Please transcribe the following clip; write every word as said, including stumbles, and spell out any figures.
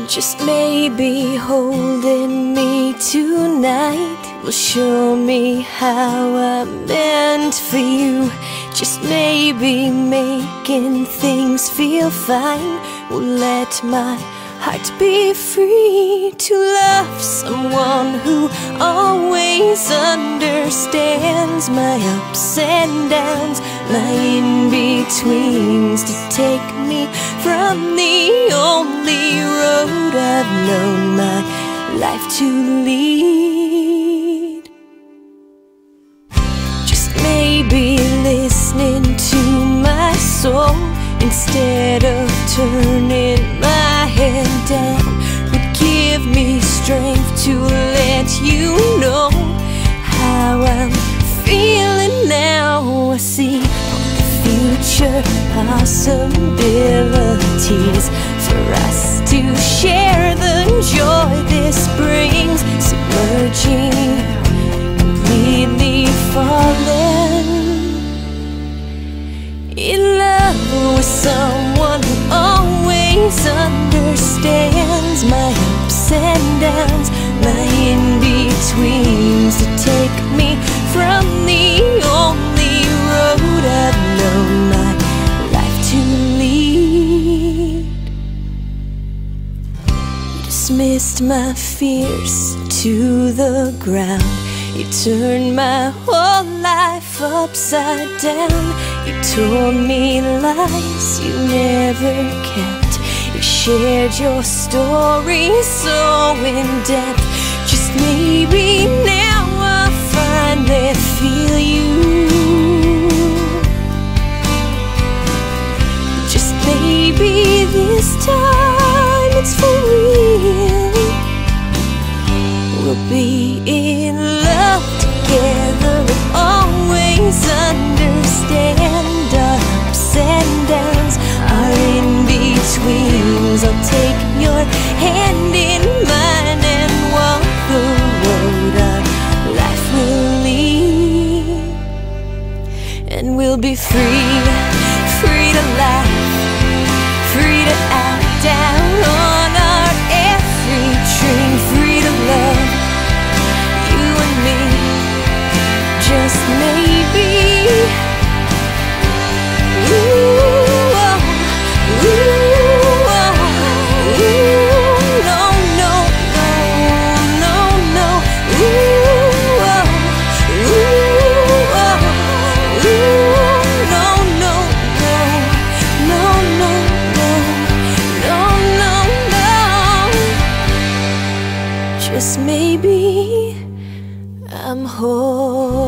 Just maybe holding me tonight will show me how I'm meant for you. Just maybe making things feel fine will let my heart be free to love someone who always understands my ups and downs, my in-betweens, to take me from the only road I've known my life to lead. Just maybe listening to my soul instead of turning my head down would give me strength to let you know how I'm feeling now. I see all the future possibilities for us to share the joy this brings, submerging, completely falling in love with someone who always understands my ups and downs, my in-betweens, to take me from the only road I've known my life to lead. You dismissed my fears to the ground. You turned my whole life upside down. You told me lies you never kept. You shared your story so in depth. Just maybe now I finally feel you. Just maybe this time it's for real. We'll be in love together and always understand our ups and downs, our in-betweens. I'll take your hand in mine and walk the road our life will lead. And we'll be free, free to laugh, free to act out on our every dream, free to love, you and me. Just maybe. Ooh, oh, ooh, oh, ooh, no, no, no, no, no. Ooh, oh, ooh, oh, ooh, no, no, no, no, no, no, no, no. Just maybe I'm whole.